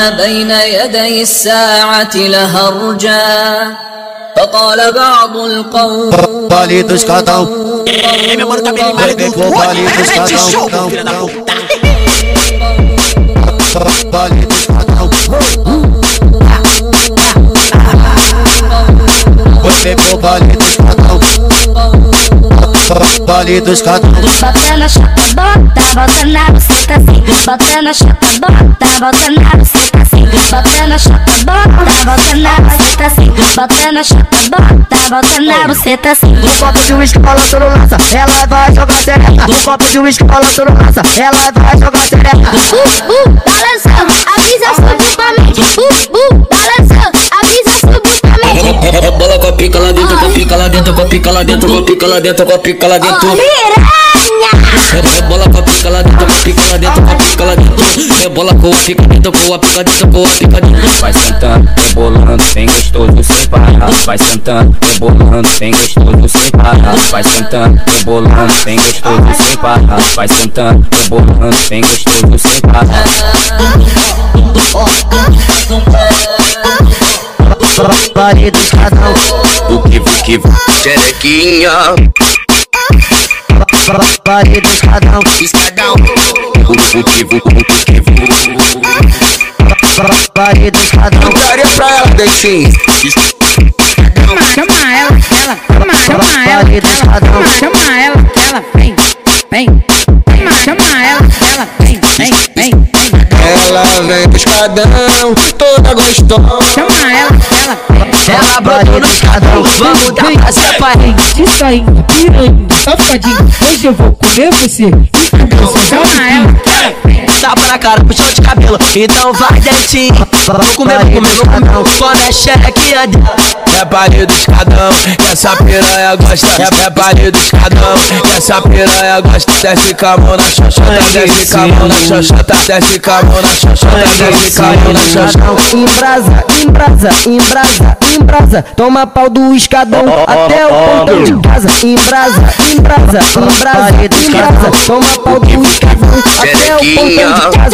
إن بين يدي الساعة لهرجا فقال بعض القوم Baile dos catão. Bota na chapa, bota na buceta assim. Bota na chapa, bota na buceta assim. Bota na chapa, bota na buceta assim. Bota na chapa, bota na buceta assim. No copo de uísque balançando lança, ela vai jogar xereca. No copo de uísque balançando lança, ela vai jogar xereca. Balançando, avisa subir pra mim. Balançando, avisa subir pra mim. Bola com a pica lá dentro, com a pica lá dentro, com a pica lá dentro, com a pica lá dentro, com a pica lá dentro. Bola com a pica lá dentro, com a pica lá dentro, com a pica lá dentro. Bola com a pica dentro, com a pica dentro, com a pica dentro. Vai sentando, rebolando, bem gostoso sem parar. Vai sentando, rebolando, bem gostoso sem parar. Vai sentando, rebolando, bem gostoso sem parar. Vai sentando, rebolando, bem gostoso sem parar. Baile dos catão. O que xerequinha. Baile dos catão. Escadão. O que Baile dos catão. daria pra ela, Deixinho. Chama ela, vem. Chama ela, vem. Ela vem do escadão, toda gostosa. Chama ela, Ela brotou no escadão. Vamos dar pra separar. Isso aí, piranha, safadinho. Hoje eu vou comer você. Chama ela, Tapa na cara, puxão de cabelo. Então vai dentinho. Vou comer. Quando é xerequinha dela. É baile do escadão, que essa piranha gosta. É baile do escadão, que essa piranha gosta. Desce com a mão na xoxota, desce com a mão na xoxota, desce com a mão na xoxota, desce com a mão na xoxota. Embrasa. Toma pau do escadão até o portão de casa. Embrasa. Toma pau do escadão até o portão de casa.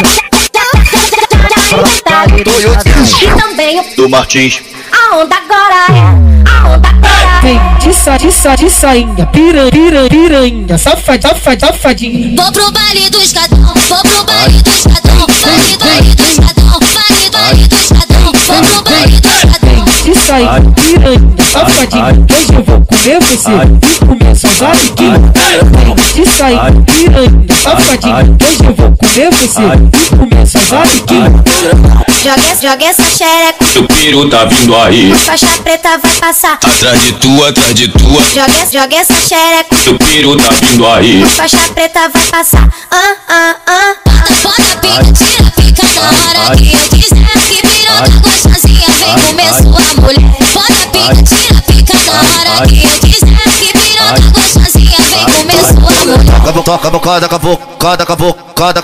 E também Do Martins. a onda agora é. vem de sainha, piranha, safadinho. Vou pro baile do escadão, vou pro baile do escadão, baile do escadão, baile do escadão, vou pro baile do escadão. De sainha, piranha, safadinho. Hoje eu vou comer você e comer seus amiguinhos. De sainha, piranha, safadinho. Hoje eu vou comer você e comer seus amiguinhos. Joga essa xereca, O piru tá vindo aí. faixa preta vai passar. Atrás de tua. Joga essa xereca, O piru tá vindo aí. faixa preta vai passar. Bota pica, tira pica na hora que eu quiser. Que piroca gostosinha, vem comer sua mulher. Bota pica, tira pica na hora que eu quiser. Que piroca gostosinha, vem comer sua mulher. Toca a bocada, cavocada. Toca a bocada,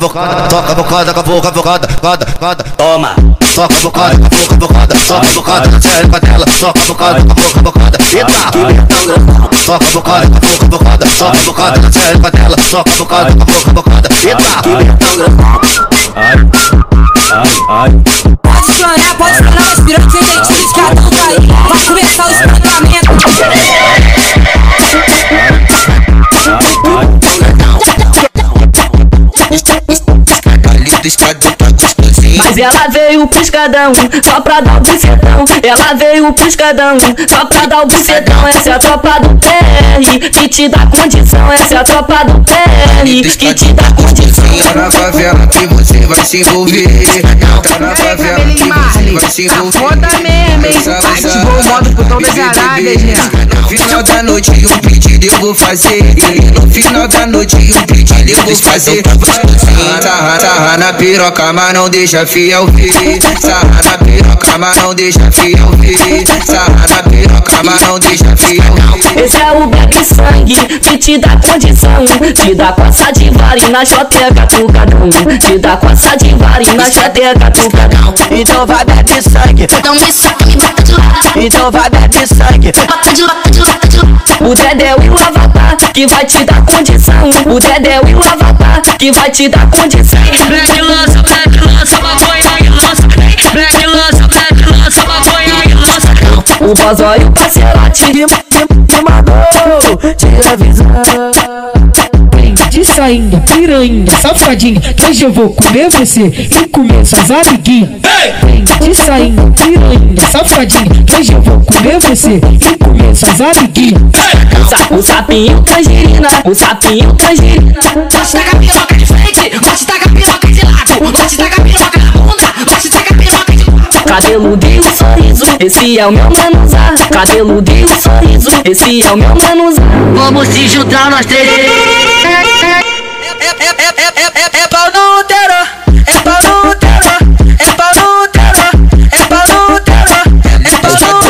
Toma! toca a bocada, toca a bocada na xereca dela. Toca a bocada, eita! Toca a bocada, toca a bocada na xereca dela. Toca a bocada, eita! Pode estourar, mas piranha sem dente de escadão tá aí. Vai começar o espancamento. Mas ela veio pro escadão só pra dar o bucetão. Ela veio pro escadão só pra dar o bucetão. Essa é a tropa do PR que te dá condição. Essa é a tropa do PR que te dá condição. Tá na favela que você vai se envolver. Tá na favela que você vai se envolver. Foda mesmo, hein? Ativou o modo putão das arábias, né? No final da noite um pedido eu vou fazer. No final da noite um pedido eu vou fazer. Sarra na piroca, mas não deixa fiel ver. Sarra na piroca, mas não deixa fiel ver. Sarra na piroca, mas não deixa fiel ver. Esse é o bebe sangue que te dá condição. Te dá coça de vara na choteca do cadão. Te dá coça de vara na choteca do cadão. Então vai bebe sangue. Então me saca, me bota de lado. Então vai bebe sangue. Bota de lado, de lado, de lado. O Dedéu e o Avatar que vai te dar condição. O Dedéu e o Avatar que vai te dar condição. Black lança, maconha e lança. O Bozó e o parceirote me mandou te avisar. Vem de sainha, piranha, safadinha, que hoje eu vou comer você e comer suas amiguinhas. Vem de sainha, piranha, safadinha, que hoje eu vou comer você e comer suas amiguinhas. O sapinho tangerina, o sapinho tangerina. Pode tacar a piroca de frente, pode tacar a piroca de lado, pode tacar a piroca na bunda, pode tacar a piroca de lado. Cabeludo e o sorriso, esse é o meu manuzá. Cabeludo e o sorriso, esse é o meu manuzá. Vamos se juntar nós três. É pau no terror, é pau no terror, é pau no terror, é pau no terror, é pau no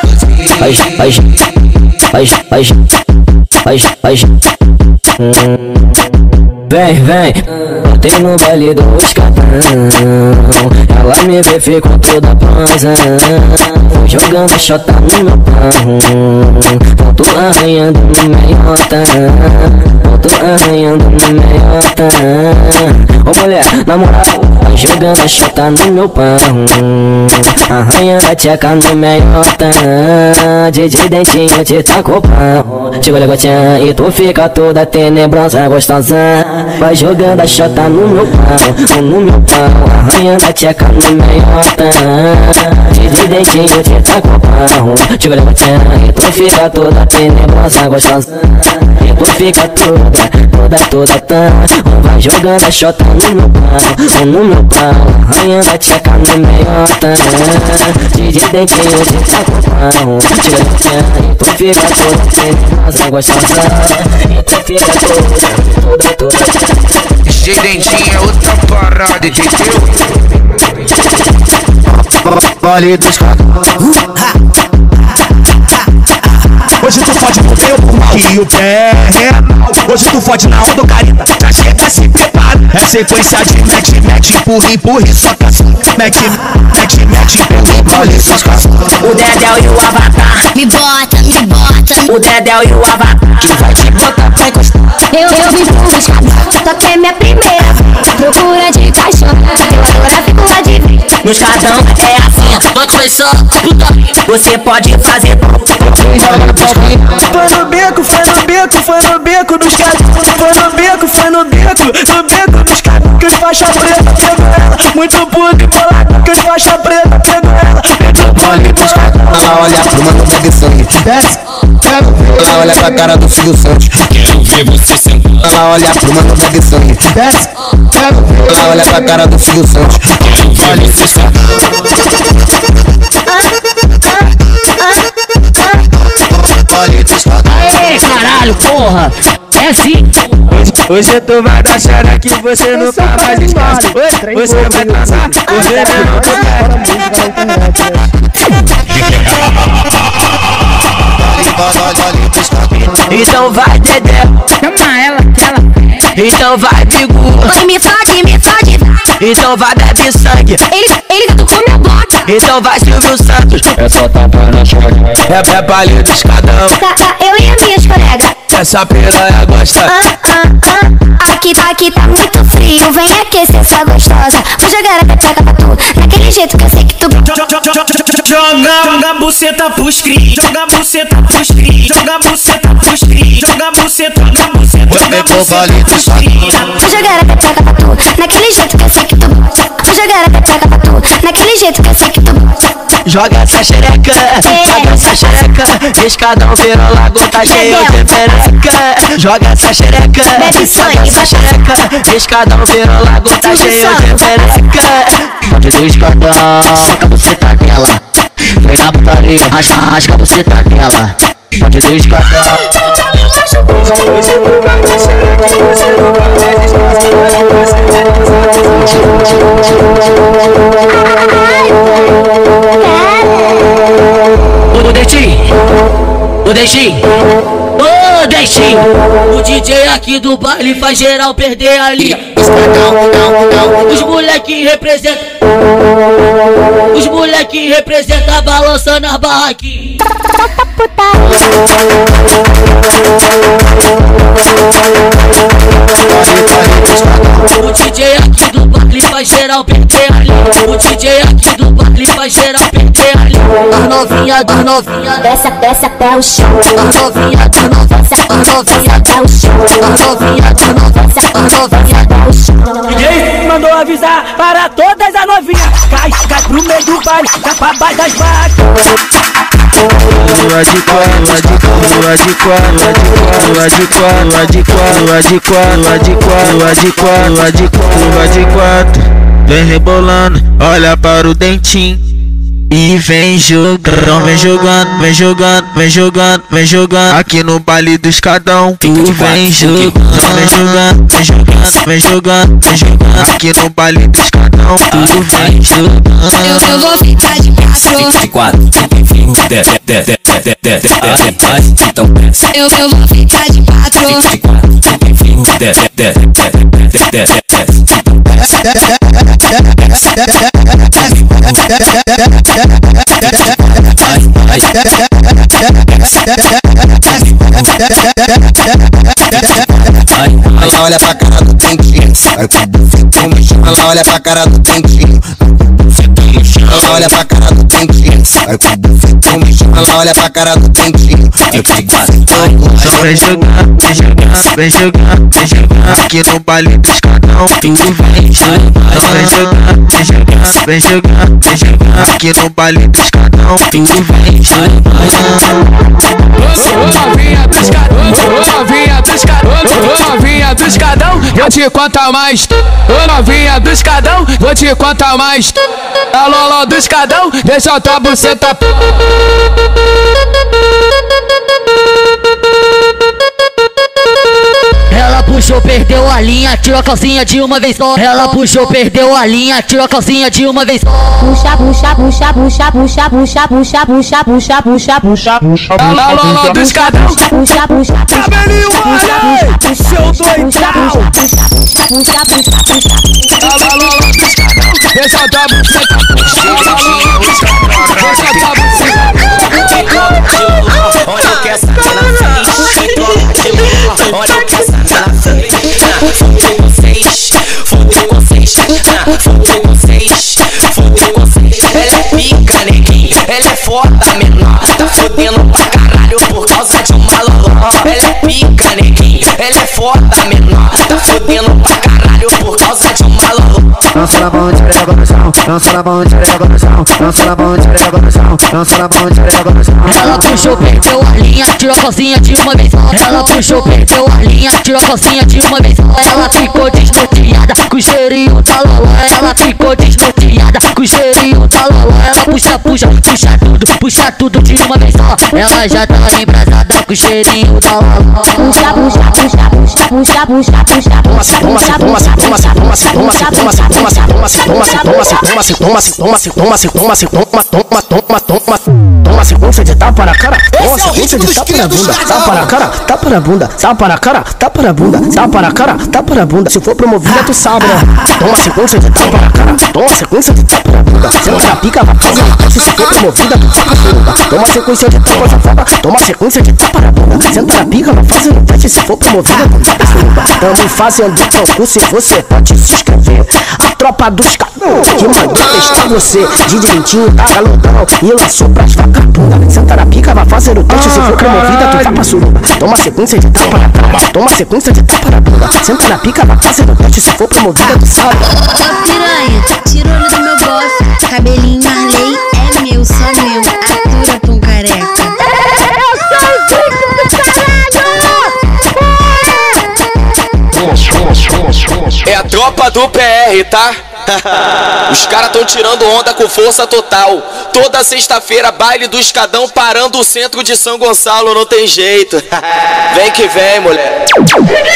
Vem, botei no baile do escapão. Ela me vê, ficou toda panza. Vou jogando chota no meu pão. Tô arranhando no meiota. Tô arranhando no meiota. Ô mulher, na moral, vai jogando chota no meu pão. Arranhando a tcheca no meiota. DJ Dentinho te tacou pão. Chegou a gotinha e tu fica toda tenebrosa, gostosa. Vai jogando a chota no meu pau, no meu pau. Arranhando a tcheca no meiota. DJ Dentinho te tacou pão. Chegou a gotinha e tu fica toda tenebrosa, gostosa. E tu fica toda vai jogando a chota no meu pau, no meu pau. Arranhando a tcheca no meiota. DJ Dentinho te tacou pão. Chegou a gotinha e tu fica toda tenebrosa, gostosa. E tu fica toda DJ Dentinho é outra parada, entendeu? Vale dos caras. Hoje tu fode no meu pulmão e o pé renal. Hoje tu fode na onda, carita, já chega, se prepara. É sequência de mete, empurre, só caça. Mete, empurre, vale dos caras. O Dedéu e o Avatar, Me bota. o Dedéu e o Avatar, Que vai te botar pra encostar. Eu vim pro escadão, só que é minha primeira procura de cachorro. Eu agora fico lá de ver. no escadão é assim. Quando foi só puta, você pode fazer tudo. Foi no beco do escadão. Foi no beco do escadão. Que os faixa preta pegou ela. Muito puto e bolado, que os faixa preta pegou ela. Vale dos caras. Ela olha pro mano bebe sangue. Desce. Ela olha pra cara do Silvio Santos. Quero ver você sentar. Ela olha pro mano bebe sangue. Desce. Ela olha pra cara do Silvio Santos. Quero ver você sentar. Vale dos caras. Ei, caralho, porra! É assim! Hoje tu vai dar xera que você nunca mais esquece. Você vai dançar, você mesmo tu Então vai, Dedé! Chama ela, Então vai, Bigu! Oi, me fode. Então vai, bebe sangue! Ele tocou minha bota. Então vai, Silvio Santos! É só tapa na chave. É palha do escadão. Tá, eu e as minhas colegas. Essa piranha gosta. Aqui tá muito frio, vem aquecer sua gostosa. Vou jogar a peteca pra tu, daquele jeito que eu sei que tu... Joga buceta pros cri, joga buceta pros cri, joga buceta pros cri, joga buceta, joga buceta pros cri. Vou jogar a peteca pra tu, naquele jeito que eu sei que tu gosta. Vou jogar a peteca pra tu, naquele jeito que eu sei que tu gosta. Joga essa xereca, escadão virou lago, tá cheio de perereca. Joga essa xereca, essa xereca, escadão virou lago, tá cheio de perereca. Pode do escadão, saca você tá aquela. Vem na putaria, rasca você tá aquela. Pode do escadão. O Deixinho, o DJ aqui do baile faz geral perder a linha. Os molequinhos representam balançando as barraquinhas. O DJ aqui do baile faz geral perder a linha. O DJ aqui do baile faz geral perder a linha. baile. As novinha, desce até o chão. As novinha, desce até o chão. As novinha, desce até o chão. DJ mandou avisar para todas as novinhas. Cai pro meio do baile, cai pra baixo das vacas. Vem rebolando, olha para o dentinho e vem jogando, vem jogando, vem jogando, vem jogando, vem jogando. Aqui no baile do escadão, tu vem jogando, vem jogando, vem jogando, vem jogando, vem jogando. Aqui no baile do escadão, tu vem jogando. Eu vou ficar de quatro. Então desce. Eu vou ficar de quatro. Ela olha pra cara do dentinho, vai pro bufetão no chão. Ela olha pra cara do dentinho, ela olha pra cara do dentinho, vai pro bufetão no chão. Ela olha pra cara do dentinho, vai pro bufetão no chão. Vem jogando, vem jogando, vem jogando, vem jogando. Aqui no baile do escadão, tu vem jogando, vem jogando, vem jogando, vem jogando, vem jogando. Aqui no baile do escadão, tu vem jogando. Novinha do escadão, novinha do escadão, novinha do escadão, vou te contar mais. Novinha do escadão, vou te contar mais. A Lolo do escadão, deixa tua buceta. Ela puxou, perdeu a linha, tirou a calcinha de uma vez só. Ela puxou, perdeu a linha, tirou a calcinha de uma vez só. Puxa, puxa, puxa, puxa, puxa, puxa, puxa, puxa, puxa, puxa, puxa, puxa. A Lolo do escadão, puxa, puxa, Cabelinho mole, seu doidão. puxa, puxa, puxa. a Lolo do escadão, deixa tua buceta. A Lolo do escadão, deixa tua buceta. Olha o que essa mina fez. Olha o que essa mina fez. Fudeu vocês, fudeu vocês, fudeu vocês, fudeu vocês. Ela é pica, neguinho, ela é foda menor. Tá fudendo pra caralho por causa de uma loló. Ela é pica, neguinho, ela é foda menor. Tá fudendo pra caralho por causa de uma loló. Dança na mão, tirega no chão, dança na mão, tirega no chão, dança na mão, tirega no chão, dança na mão, tirega no chão. Ela puxou, perdeu a linha, tirou a calcinha de uma vez só. Ela puxou, perdeu a linha, tirou a calcinha de uma vez só. Ela ficou desnorteada com o cheirinho da Lolo. Ela ficou desnorteada com o cheirinho da Lolo. Ela puxa, puxa, puxa tudo de uma vez só. Ela já tá embrasada com o cheirinho da Lolo. Puxa, puxa, puxa, puxa, puxa, puxa, puxa, puxa, Toma sequência de tapa na cara, toma sequência de tapa na bunda, tapa na cara, tapa na bunda, tapa na cara, tapa na bunda, tapa na cara, tapa na bunda. Se for promovida tu sabe, né? Toma sequência de tapa na cara, toma sequência de tapa na bunda. Senta na pica, vai fazer um teste. Se for promovida tu fica surda. Toma sequência de tapa safada, toma sequência de tapa na bunda. Senta na pica, vai fazer um teste. Se for promovida tu fica surda. Tamo fazendo concurso e você pode se inscrever. A tropa dos caras que mandou testar você. De dentinho, tá galudão e lançou pras vagabundas. Senta na pica, vai fazer o teste. Se for promovida tu vai pra suruba. Toma sequência de tapa na cara, toma sequência de tapa na bunda. Senta na pica, vai fazer o teste. Se for promovida tu sabe. Ô piranha, tira o olho do meu bofe. Cabelinho Marley é meu, só meu. Atura pra um careca. É a tropa do PR, tá? Os caras tão tirando onda com força total. Toda sexta-feira, baile do escadão, parando o centro de São Gonçalo, não tem jeito. Vem que vem, mulher.